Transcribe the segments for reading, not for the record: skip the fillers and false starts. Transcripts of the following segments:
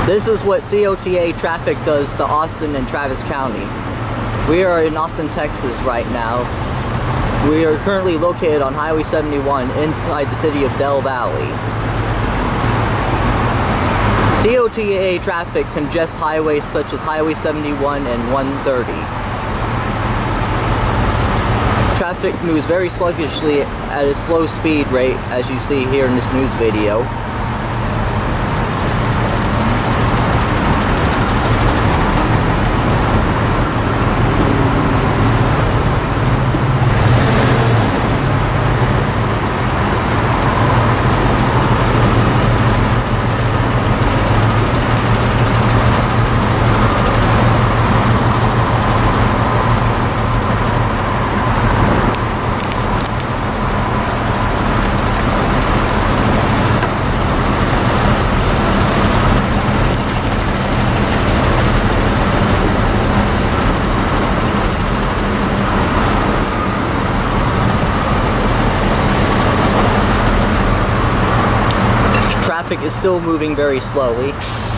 This is what COTA traffic does to Austin and Travis County. We are in Austin, Texas right now. We are currently located on Highway 71 inside the city of Del Valley. COTA traffic congests highways such as Highway 71 and 130. Traffic moves very sluggishly at a slow speed rate, as you see here in this news video. Traffic is still moving very slowly.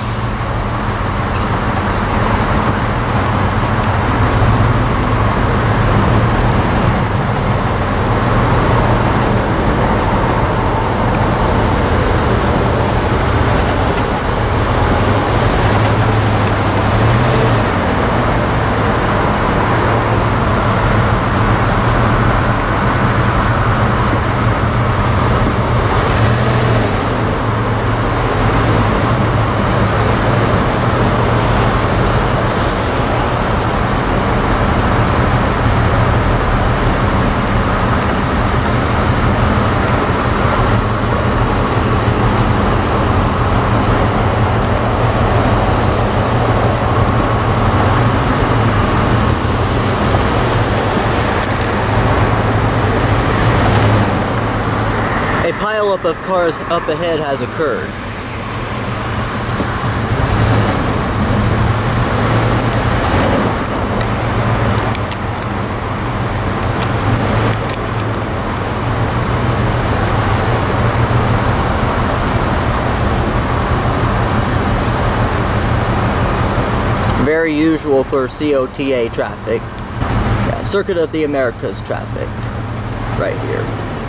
A pileup of cars up ahead has occurred. Very usual for COTA traffic. Yeah, Circuit of the Americas traffic right here.